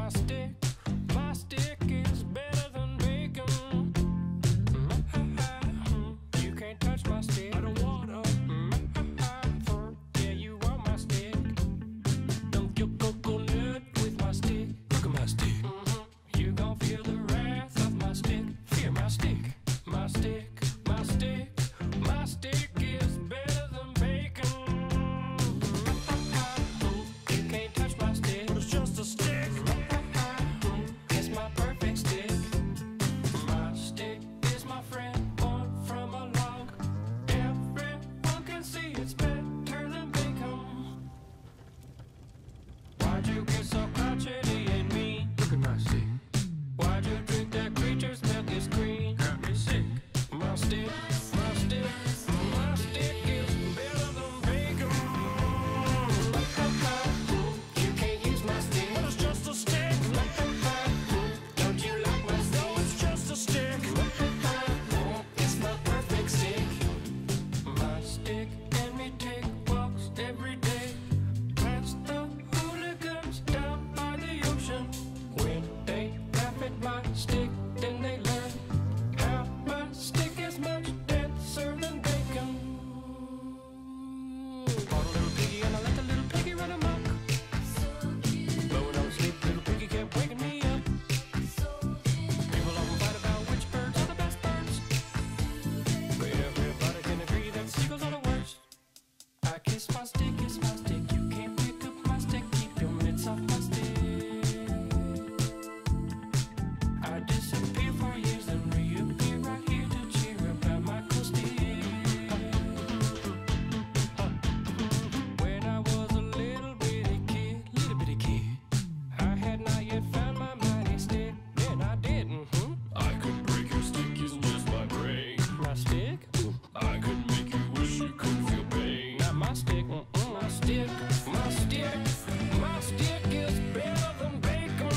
My stick is better than bacon. You can't touch my stick. I don't wanna. Yeah, you want my stick. Dunk your coconut with my stick. Look at my stick. You gon' feel the wrath of my stick. Fear my stick. My stick. My stick. My stick is better than bacon. You can't touch my stick. But it's just a stick. It's my perfect stick. My stick is my friend, born from a log. Everyone can see it's better than bacon. Why'd you get so crotchety and mean? Look at my stick. Why'd you drink that creature's milk is green? Got me sick. My stick, my stick, my stick is better than bacon. You can't use my stick. But it's just a stick. Don't you like my stick? No, it's just a stick. It's my perfect stick. My stick and me take walks every day. Past the hooligans down by the ocean. When they laugh at my stick, then they learn how my stick is much denser than bacon. Bought a little piggy and I let the little piggy run amok. But when I was asleep, little piggy kept waking me up. People often fight about which birds are the best birds, but everybody can agree that seagulls are the worst. I kiss my stick, you can't pick up my stick, keep your mitts off my stick. I disappear for years and reappear right here to cheer about my cool stick. When I was a little bitty kid, I had not yet found my mighty stick. Then I did, I could break your stick using just my brain. My stick? I could make you wish you couldn't feel pain. Not my stick, my stick, my stick, my stick is better than bacon.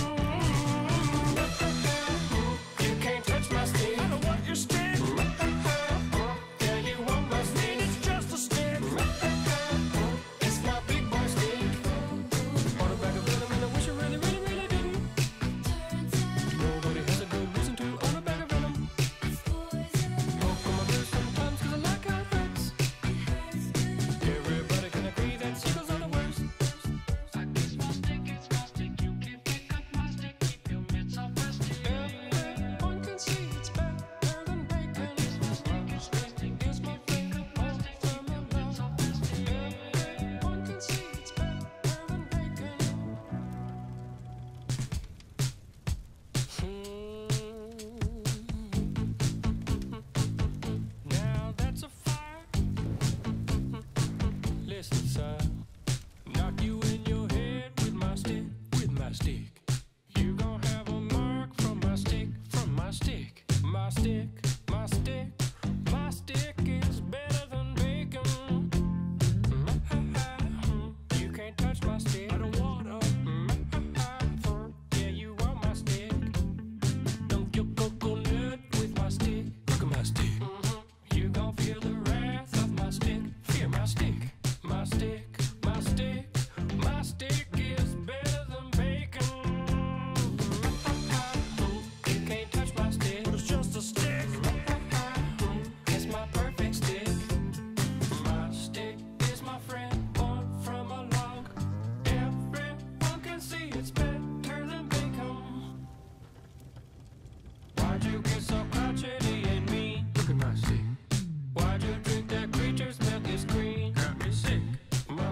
You can't touch my stick. I don't want your stick. Yeah, you want my stick. It's just a stick. It's my big boy stick. Bought a bag of venom and I wish I really, really, really didn't. Nobody has a good reason to own a bag of venom. Poke on my wrist sometimes 'cause I like how it hurts. Everybody can agree that seagulls are the worst. I kiss my stick, it's my stick. You can't pick up my stick. Keep your mitts off my stick. Everyone can see it's better than bacon. My stick is my finger, born from a log. Everyone can see it's better than bacon. Now that's a fire. Listen, son, knock you in your head with my stick, with my stick. You gon' have a mark from my stick, from my stick. My stick, my stick, my stick is better than bacon. You can't touch my stick. I don't wanna. Yeah, you want my stick. Dunk your coconut with my stick. Look at my stick. You gon' feel the wrath of my stick. Fear my stick. My stick, my stick, my stick is better than bacon. You can't touch my stick. But it's just a stick. It's my perfect stick. My stick is my friend, born from a log. Everyone can see it's better than bacon. Why'd you get so crotchety and mean? Look at my stick. Why'd you drink that creature's milk is green? Got me sick. My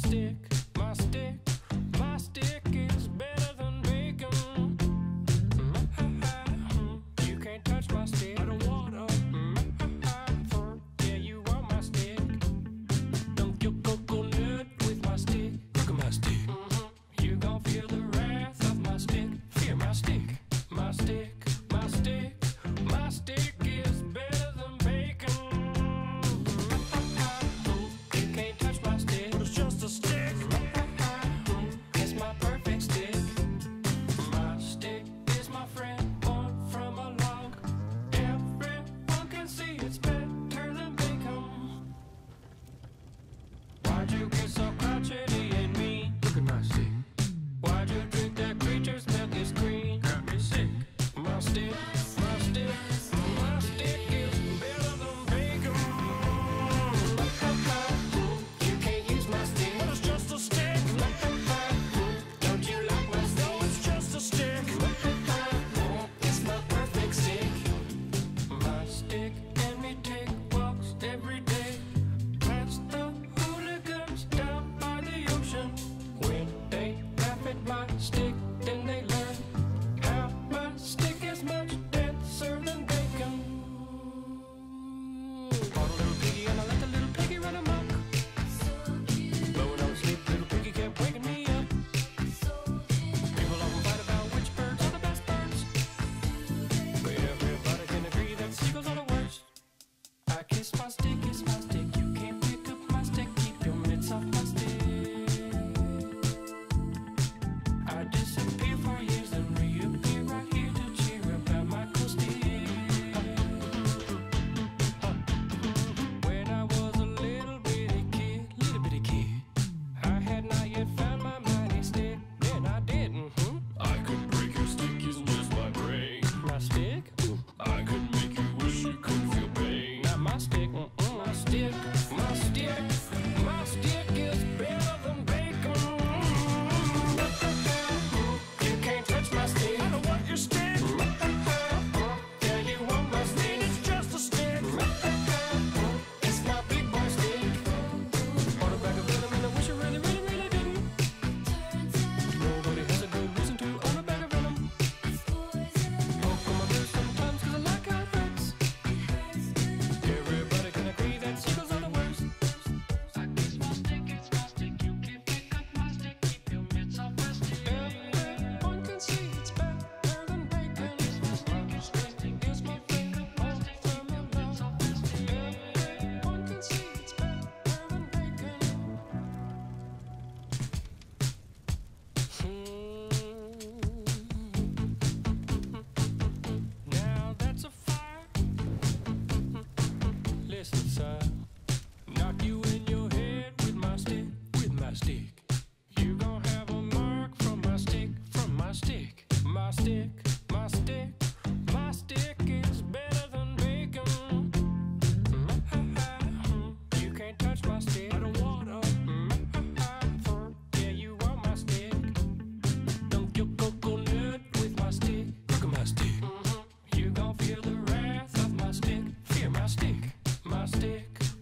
stick, my stick, my stick is better than bacon. You can't touch my stick. I don't wanna. Yeah, you want my stick. Dunk your coconut with my stick. Look at my stick. You gon' feel the wrath of my stick. Fear my stick, my stick, my stick, my stick is better than bacon. You can't touch my stick, but it's just a stick. It's my perfect stick. My stick is my friend, born from a log. Everyone can see it's better than bacon. Why'd you get so crotchety and mean? Look at my stick. Why'd you drink that creature's milk is green? Got me sick. My stick, my stick, my stick is better than bacon. You can't use my stick, but it's just a stick. Don't you like my stick? No, it's just a stick. It's my perfect stick. My stick and me take walks every day. Past the hooligans down by the ocean. When they laugh at my stick, then they learn how my stick is much denser than bacon. Bought a little piggy and I let the little piggy run amok. Blowing on sleep, little piggy kept waking me up. People often fight about which birds are the best birds, but everybody can agree that seagulls are the worst. I kiss my stick, you can't pick up my stick, keep your mitts off my stick. I disappear for years and reappear right here to cheer about my cool stick. When I was a little bitty kid, I had not yet found my mighty stick. Then I did, I could break your stick using just my brain. My stick? I could make you wish you could feel pain. Not my stick, my stick, my stick, my stick is better than bacon. You can't touch my stick. I don't want your stick. Yeah, you want my stick. It's just a stick. It's my big boy stick. Bought a bag of venom and I wish I really, really, really didn't. Nobody has a good reason to own a bag of venom. Poke on my wrist sometimes 'cause I like how it hurts. Everybody can agree that seagulls are the worst. I kiss my stick, it's my stick. You can't pick up my stick. Keep your mitts off my stick. Everyone can see it's better than bacon. My stick is my friend, born from a log. Everyone can see it's better than bacon. Now that's a fire. Listen, son, knock you in your head with my stick, with my stick. You gon' have a mark from my stick, from my stick. My stick, my stick, my stick is better than bacon. You can't touch my stick. I don't wanna. Yeah, you want my stick. Dunk your coconut with my stick. Look at my stick. You gon' feel the wrath of my stick. Fear my stick, my stick,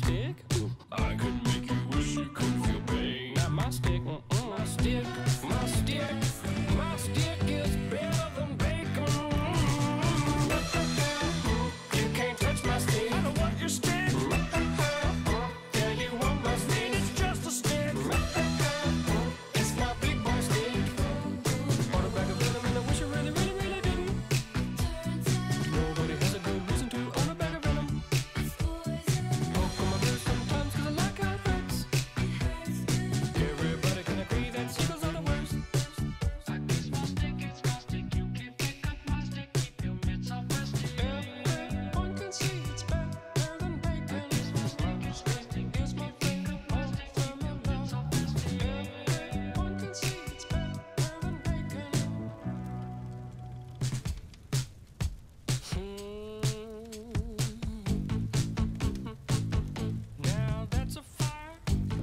stick? I could make you wish you could feel pain. Not my stick, my stick, my stick. My stick is better than bacon. You can't touch my stick. I don't want your stick. Yeah, you want my stick. It's just a stick. It's my big boy stick. On a bag of venom and I wish you really, really, really didn't. Nobody has a good reason to own a bag of venom. Oh, come on, there's sometimes 'cause I like how it hurts. Everybody can agree that seagulls are the worst. It's my stick, you can pick up my stick, keep your mitts off my stick. Everyone can see it's better than bacon. My stick is my favorite part from your mouth. Everyone can see it's better than bacon. Now that's a fire.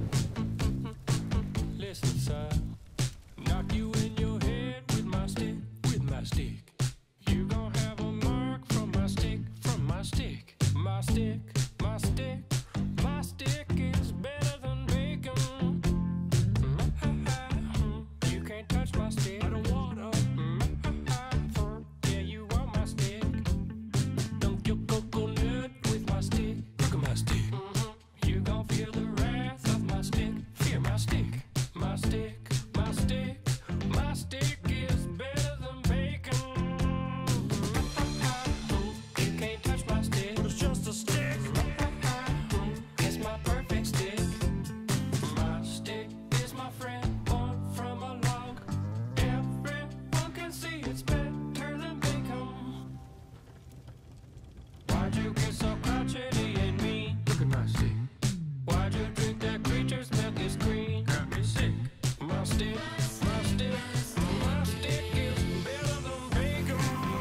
Listen, sir, knock you in your head with my stick, with my stick. You gon' have a mark from my stick, from my stick. My stick, my stick, my stick is better than bacon. You can't touch my stick. I don't wanna. Yeah, you want my stick. Dunk your coconut with my stick. Look at my stick. You gon' feel the wrath of my stick. Fear my stick. My stick, my stick, my stick is better than bacon. You can't touch my stick. It's just a stick. It's my perfect stick. My stick is my friend, born from a log. Everyone can see it's better than bacon. Why'd you get so crotchety and mean? Look at my stick. Why'd you drink that creature's milk is green? Got me sick. My stick, my stick, my stick is better than bacon.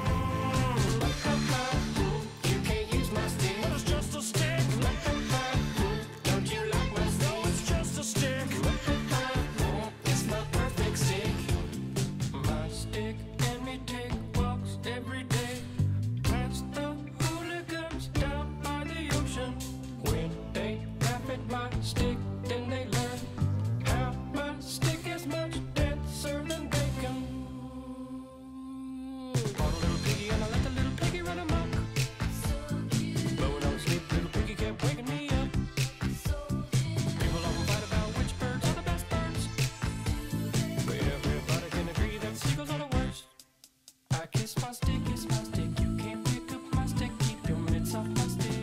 You can't use my stick. But it's just a stick. Don't you like my stick? No, it's just a stick. It's my perfect stick. My stick and me take walks every day. Past the hooligans down by the ocean. When they laugh at my stick, then they learn how my stick is much denser than bacon. Bought a little piggy and I let the little piggy run amok. But when I was asleep, little piggy kept waking me up. People often fight about which birds are the best birds. But everybody can agree that seagulls are the worst. I kiss my stick, you can't pick up my stick, keep your mitts off my stick.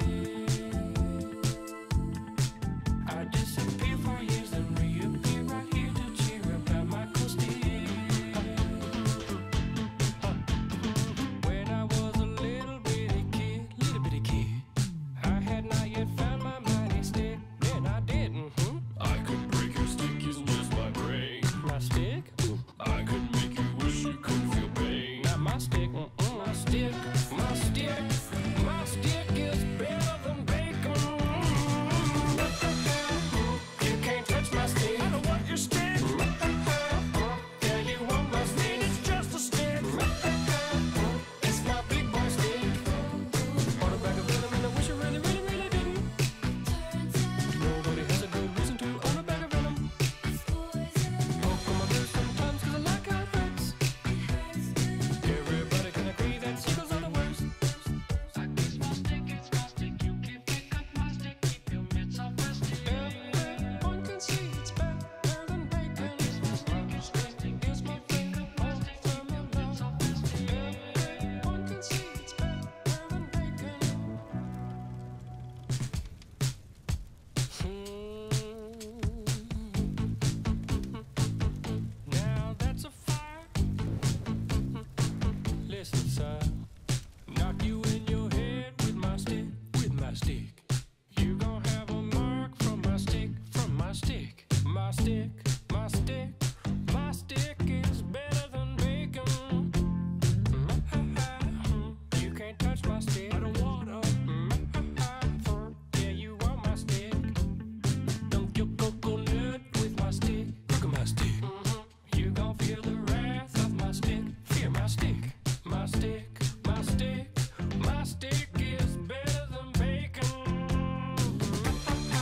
I disappear for years and reappear right here to cheer about my cool stick. When I was a little bitty kid, I had not yet found my mighty stick. Then I did, I could break your stick using just my brain. My stick? I could make you wish you could feel pain. Not my stick, my stick, my stick, my stick is better than bacon. You can't touch my stick. I don't want your stick. Yeah, you want my stick. It's just a stick. It's my big boy stick. On a bag of venom and I wish you really, really, really didn't. Nobody has a good reason to own a bag of venom. Oh, come on, there's sometimes 'cause I like how it hurts. Everybody can agree that seagulls are the worst. It's my stick, you can pick up my stick, keep your mitts off my stick. Everyone can see it's better than bacon. My stick is my favorite part from your mouth. Everyone can see it's better than bacon. Now that's a fire. Listen, sir, knock you in your head with my stick, with my stick. You gon' have a mark from my stick, from my stick. My stick, my stick, my stick is better than bacon. You can't touch my stick. I don't wanna. Yeah, you want my stick. Dunk your coconut with my stick. Look at my stick. You gon' feel the wrath of my stick. Fear my stick. My stick, my stick, my stick is better than bacon.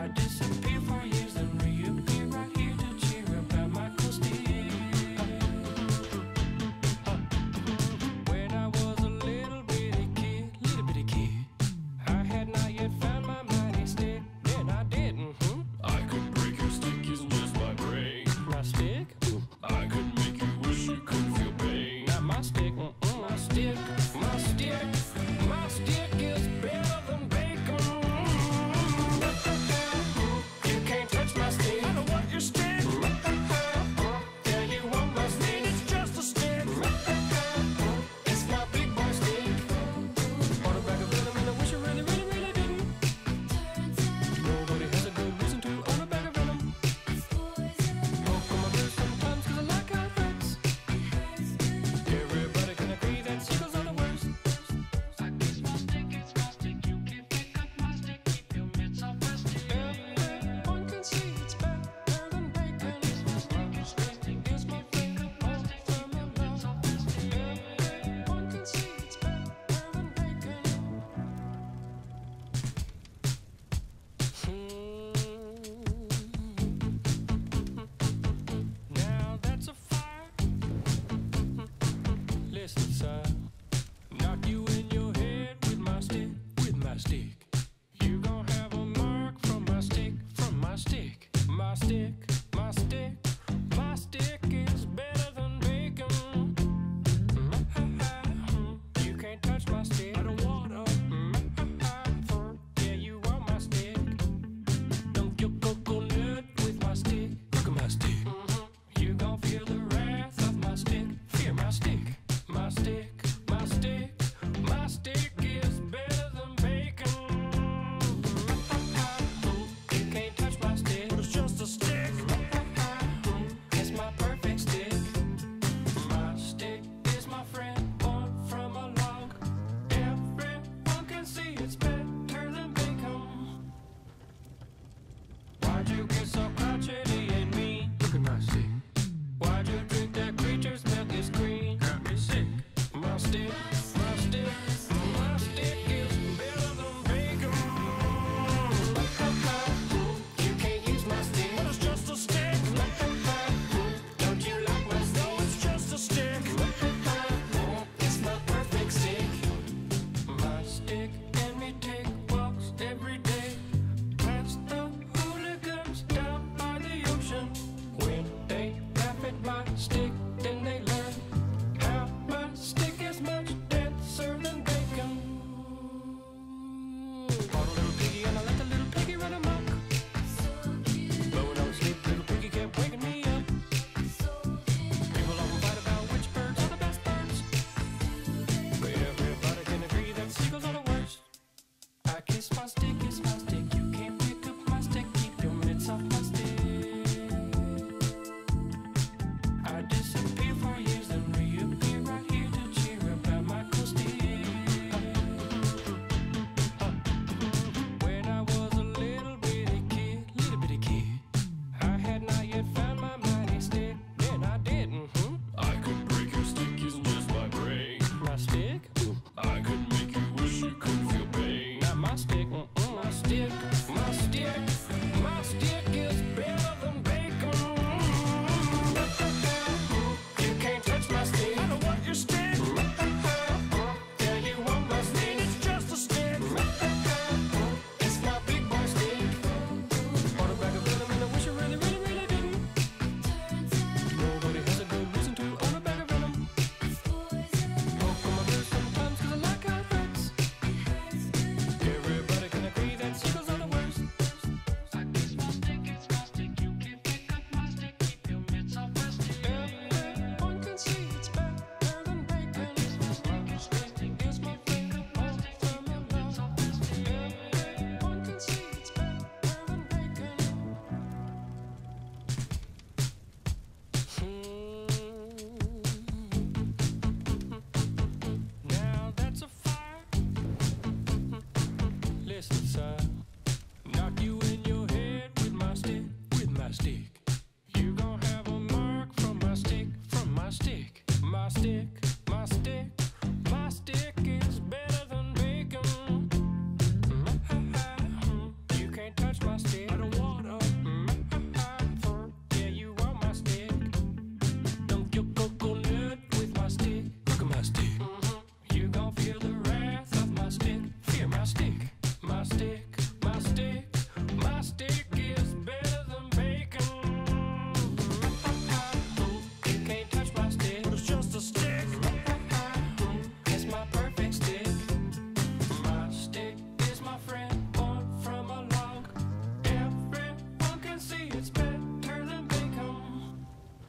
I disappear for years and reappear right here to cheer about my cool stick. When I was a little bitty kid, I had not yet found my mighty stick. Then I didn't. I could break your stick using just my brain. My stick? I could make you wish you could feel pain. Not my stick. My stick. My stick. My stick is better than bacon. stick. I don't wanna. Yeah, you want my stick. Dunk your coconut with my stick. Look at my stick. You gon' feel the wrath of my stick. Fear my stick. My stick. My stick. My stick is better than bacon. You can't touch my stick. It's just a stick. It's my perfect stick. My stick is my friend, born from a log. Everyone can see it's better than bacon.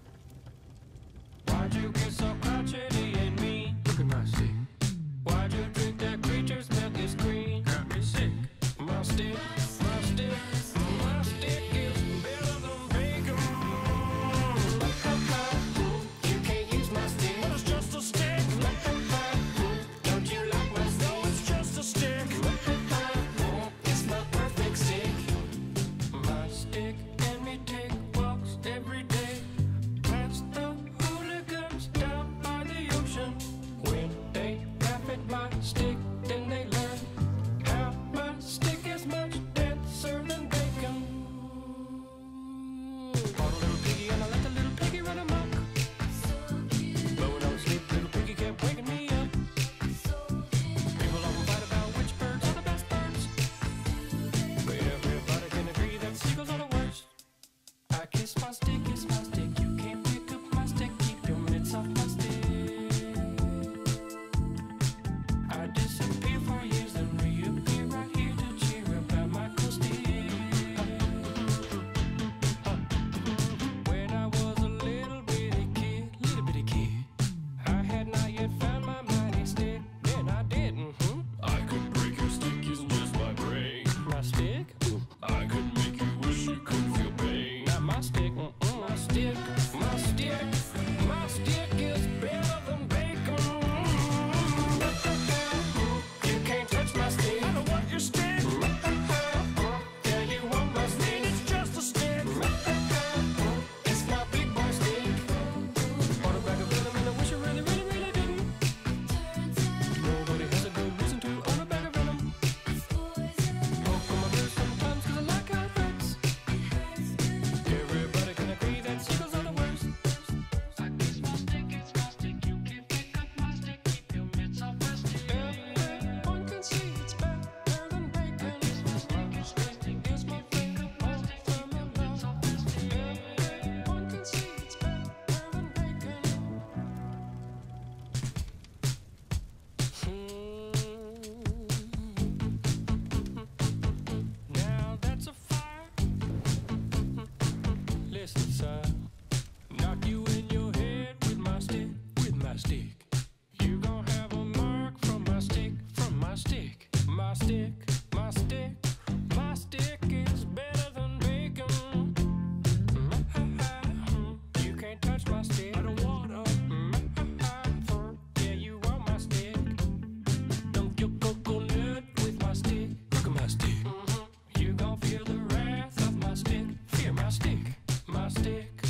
Why'd you get so crotchety and mean? Look at my stick. Why'd you drink that creature's milk is green? Got me sick. My stick, my stick, my stick is better than bacon. You can't use my stick. But it's just a stick. Don't you like my stick? No, it's just a stick. It's my perfect stick. My stick and me take walks every day. Past the hooligans down by the ocean. When they laugh at my stick, then they learn how my stick is much denser than bacon. Bought a little piggy and I let the little piggy run amok. But when I was asleep, little piggy kept waking me up. People often fight about which birds are the best birds, but everybody can agree that seagulls are the worst. I kiss my stick, you can't pick up my stick, keep your mitts off my stick. I disappear for years and reappear right here to cheer about my cool stick. When I was a little bitty kid, I had not yet found my mighty stick. Then I did, I could break your stick using just my brain. my stick, I could make you wish you could feel pain. not my stick, my stick, my stick, my stick is better than bacon. You can't touch my stick. I don't want your stick. Yeah, you want my stick. It's just a stick. It's my big boy stick. Bought a bag of venom and I wish I really, really, really didn't. Nobody has a good reason to own a bag of venom. Poke on my wrist sometimes 'cause I like how it hurts. Everybody can agree that seagulls are the worst. I kiss my stick, it's my stick. You can't pick up my stick. Keep your mitts off my stick. Everyone can see it's better than bacon. My stick is my stick. It's my friend, born from a log. Everyone can see it's better than bacon. Now that's a fire. Listen, son, knock you in your head with my stick, with my stick. You gon' have a mark from my stick, from my stick. My stick, my stick, my stick is better than bacon. You can't touch my stick. I don't wanna. Yeah, you want my stick. Dunk your coconut with my stick. Look at my stick. You gon' feel the wrath of my stick. Fear my stick. My stick.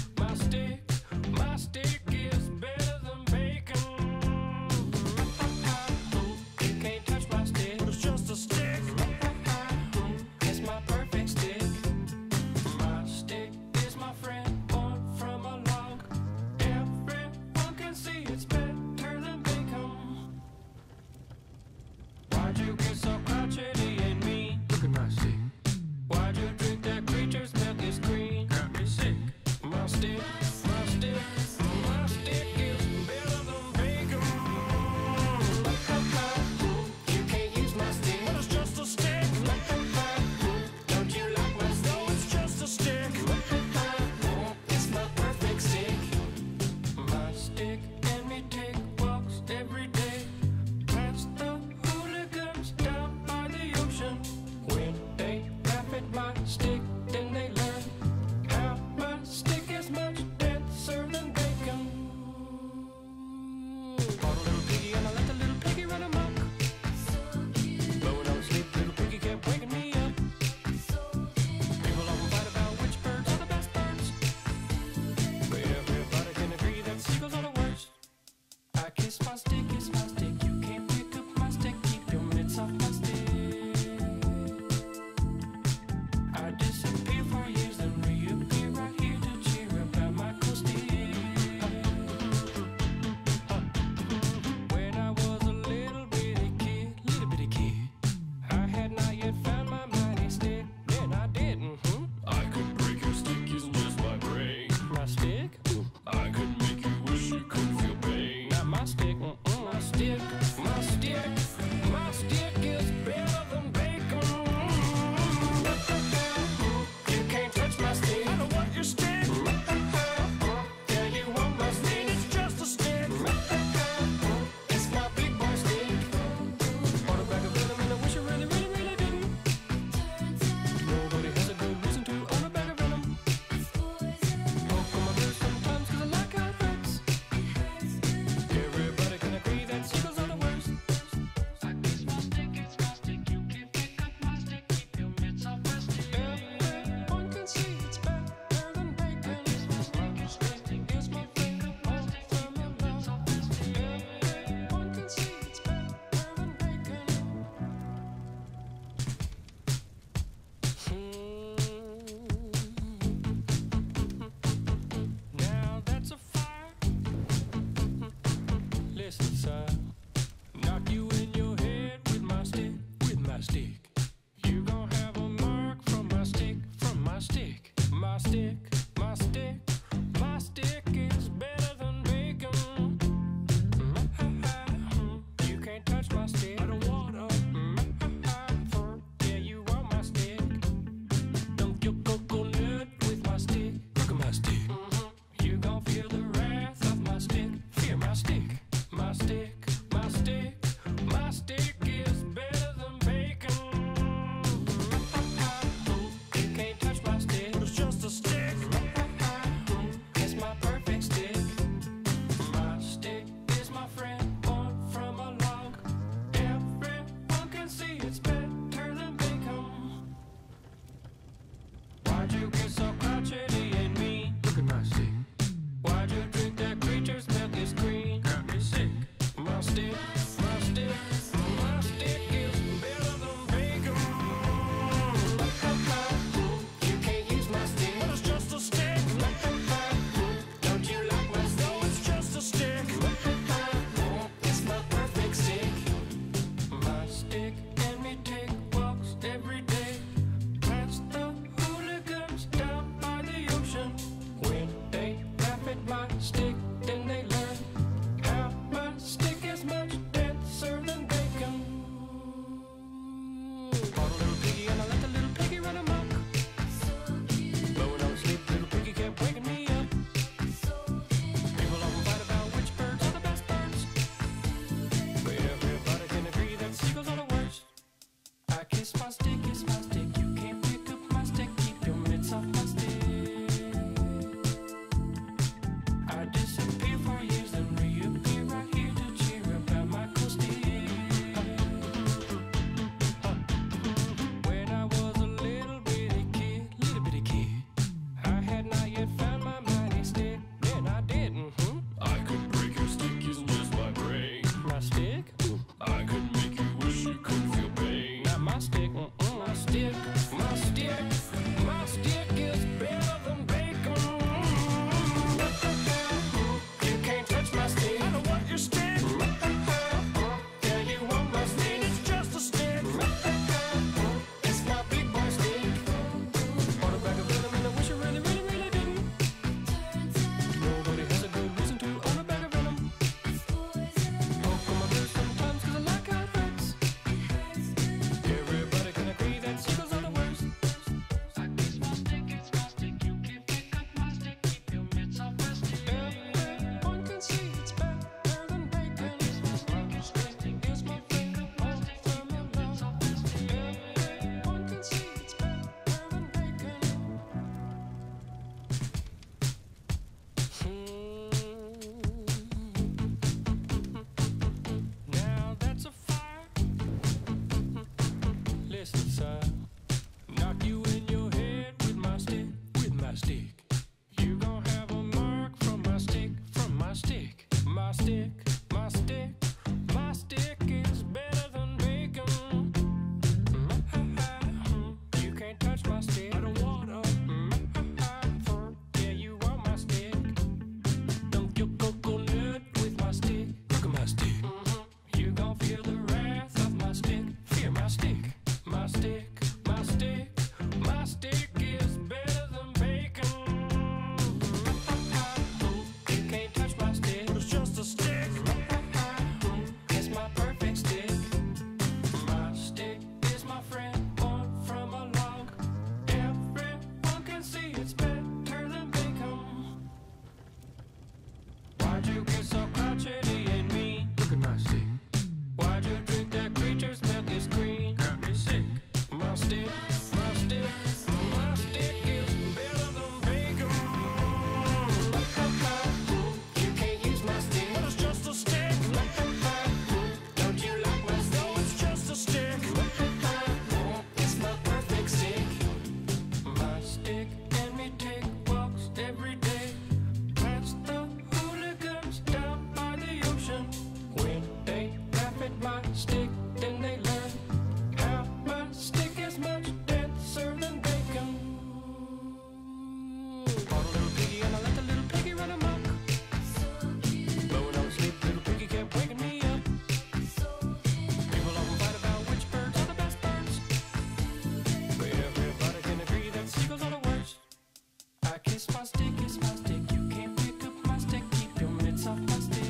stick and me take walks every day. Past the hooligans down by the ocean. When they laugh at my stick, then they learn how my stick is much denser than bacon. Bought a little piggy and I let the little piggy run amok. But when I was asleep, little piggy kept waking me up. People often fight about which birds are the best birds, but everybody can agree that seagulls are the worst. I kiss my stick, you can't pick up my stick, keep your mitts off my stick.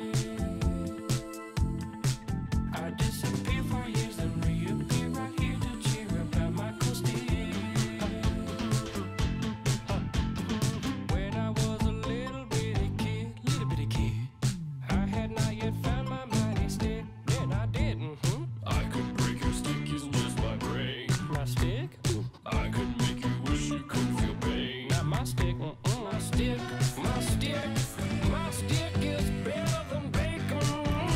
I disappear for years and reappear right here to cheer about my cool stick. When I was a little bitty kid, I had not yet found my mighty stick. Then I did, I could break your stick using just my brain. my stick, I could make you wish you could feel pain. not my stick, my stick, my stick, my stick is better than bacon.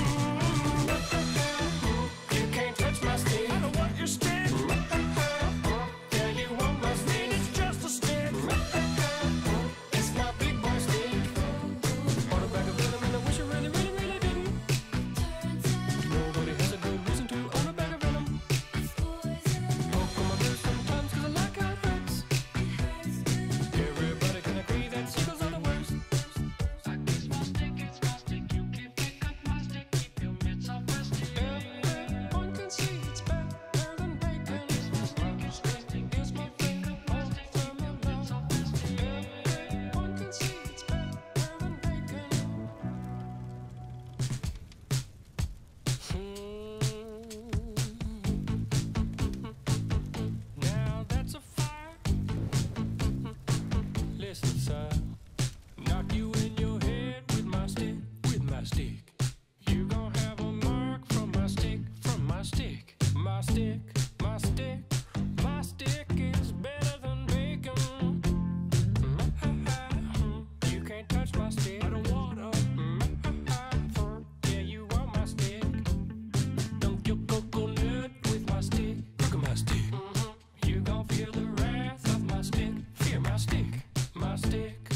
You can't touch my stick. I don't want your stick. Yeah, you want my stick. It's just a stick. It's my big boy stick. Bought a bag of venom and I wish I really, really, really didn't. Nobody has a good reason to own a bag of venom. Poke on my wrist sometimes 'cause I like how it hurts. Everybody can agree that seagulls are the worst. I kiss my stick, it's my stick. You can't pick up my stick, keep your mitts off my stick. Everyone can see it's better than bacon. My stick is my favorite part from my love. Everyone can see it's better than bacon. Now that's a fire. Listen, son, knock you in your head with my stick, with my stick. You gon' have a mark from my stick, from my stick, my stick, my stick. My stick is better than bacon. You can't touch my stick. I don't wanna. Yeah, you want my stick. Dunk your coconut with my stick. Look at my stick. You gon' feel the wrath of my stick. Fear my stick, my stick.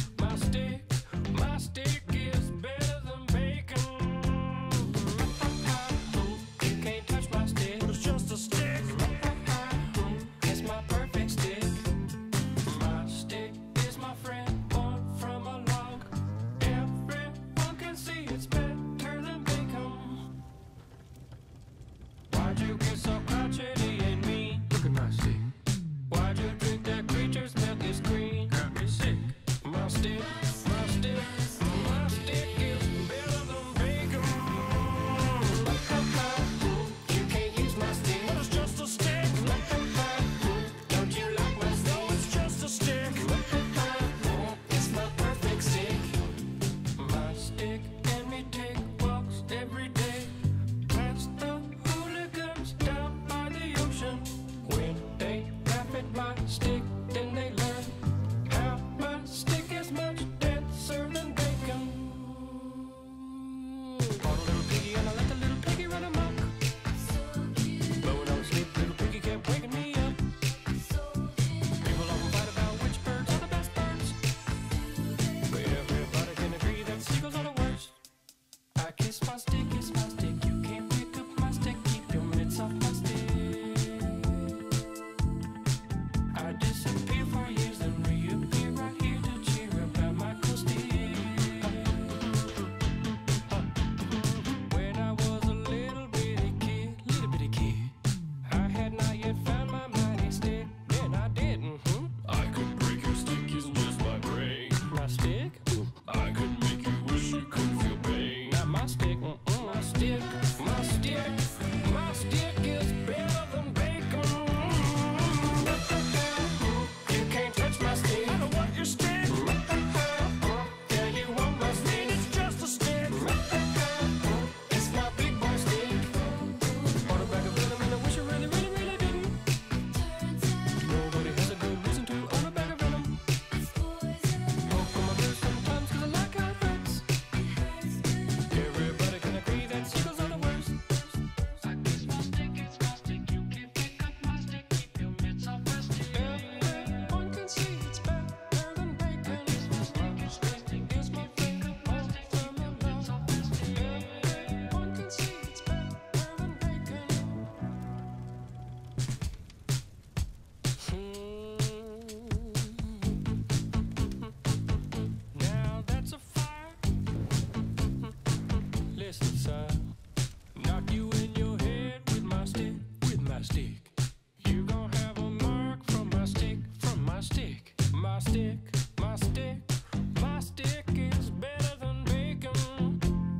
stick, my stick, my stick, my stick is better than bacon.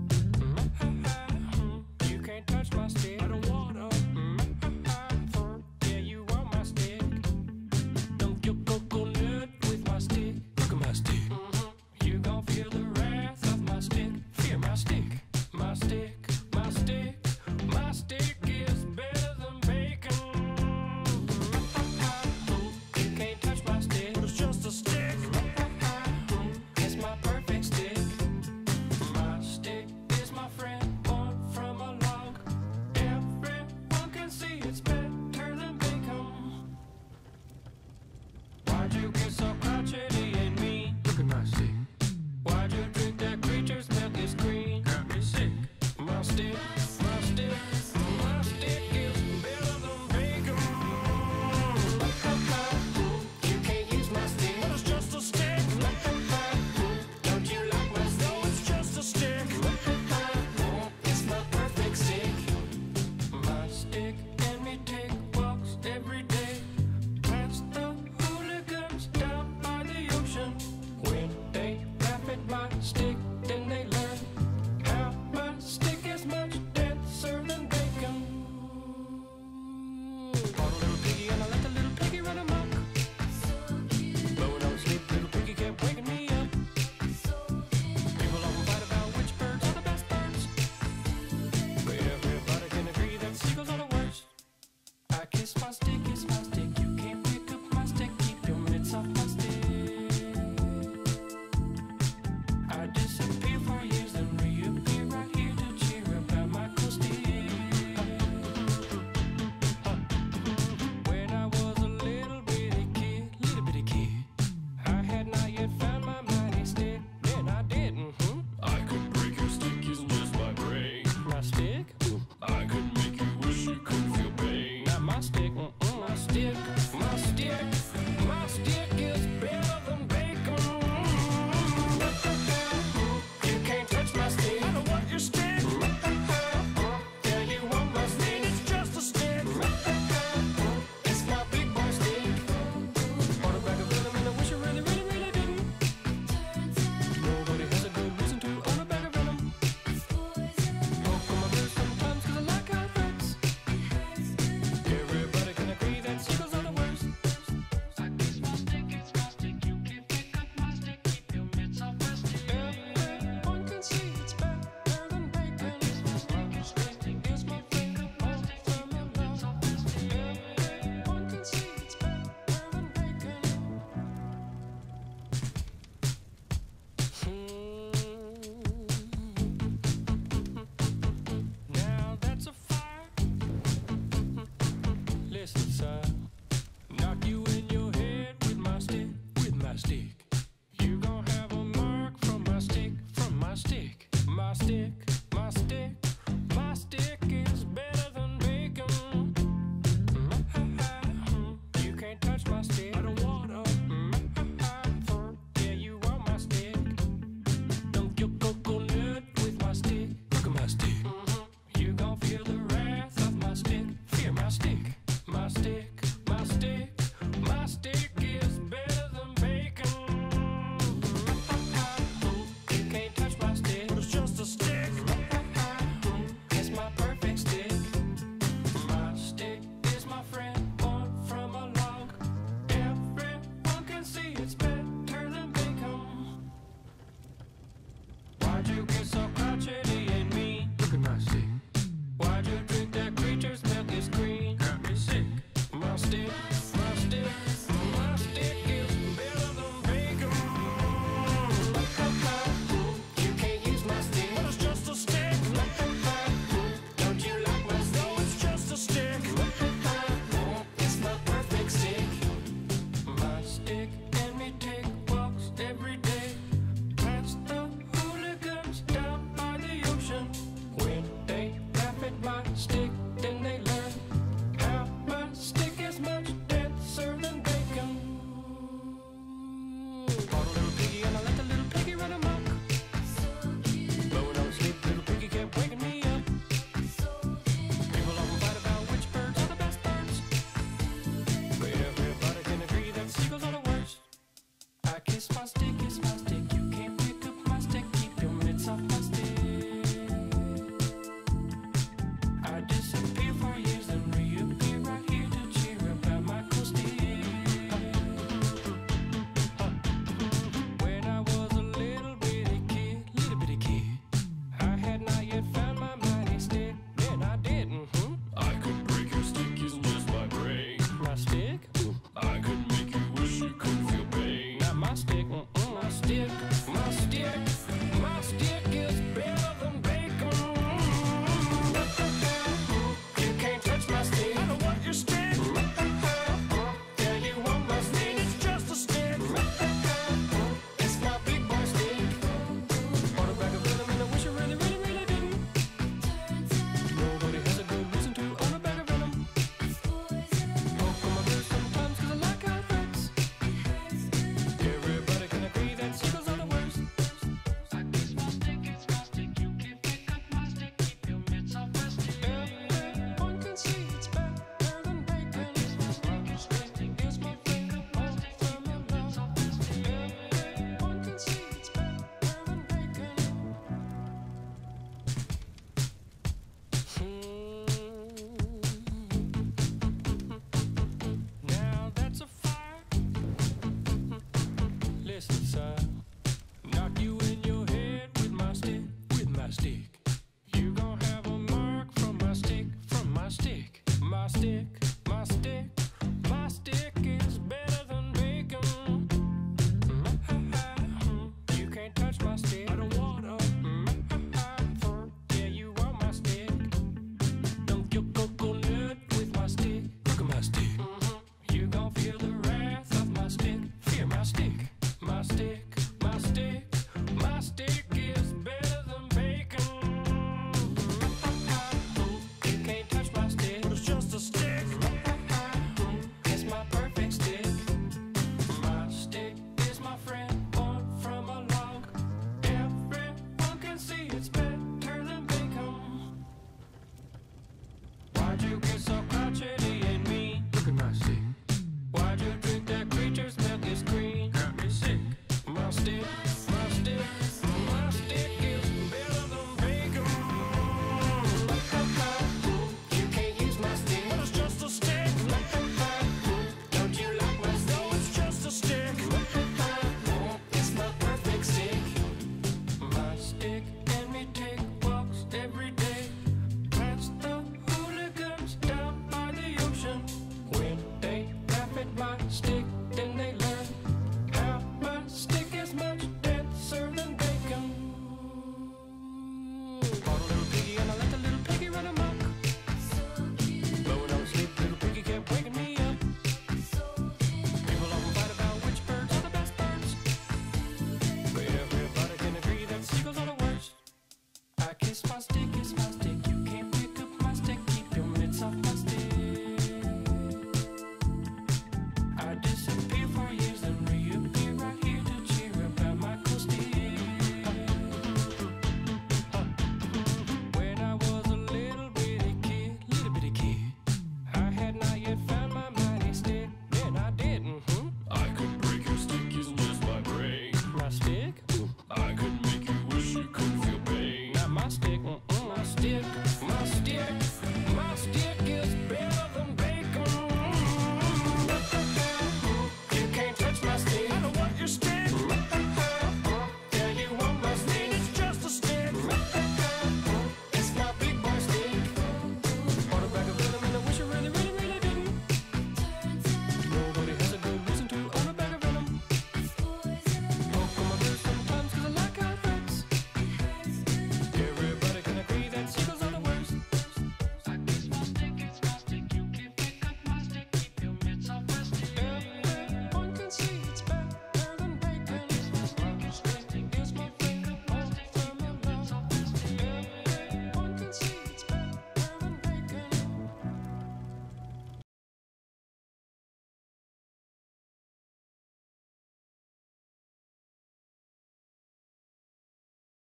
You can't touch my stick. I don't wanna. Yeah, you want my stick. Dunk your coconut with my stick. Look at my stick. You gon' feel the wrath of my stick. Fear my stick, my stick, my stick, my stick is better than bacon. You can't touch my stick, but it's just a stick. It's my perfect stick. My stick is my friend, born from a log. Everyone can see it's better than bacon. Why'd you get so crotchety and mean? Look at my stick. Why'd you drink that creature's milk is green? Got me sick. My stick, my stick, my stick is better than bacon. You can't use my stick, but it's just a stick. Don't you like my stick? No, it's just a stick. It's my perfect stick. My stick and me take walks every day past the hooligans down by the ocean. When they laugh at my stick, then they learn how my stick is much denser than bacon. Bought a little piggy and I let the little piggy run amok. Blowing on sleep, little piggy kept waking me up. People often fight about which birds are the best birds, but everybody can agree that seagulls are the worst. I kiss my stick, you can't pick up my stick, keep your mitts off my stick. I disappear for years and reappear right here to cheer about my cool stick. When I was a little bitty kid, I had not yet found my mighty stick. Then I did, I could break your stick using just my brain. my stick, I could make you wish you could feel pain. not my stick, my stick, my stick, my stick is better than bacon. You can't touch my stick. I don't want your stick. Yeah, you want my stick. It's just a stick. It's my big boy stick. On a bag of venom and I wish I really, really, really didn't. Nobody has a good reason to own a bag of venom. Poke on my wrist sometimes 'cause I like how it hurts. Everybody can agree that seagulls are the worst. I kiss my stick, it's my stick. You can't pick up my stick. Keep your mitts off my stick. Everyone can see it's better than bacon. My stick is my friend, born from a log. Everyone can see it's better than bacon. Now that's a fire. Listen, son, knock you in your head with my stick, with my stick.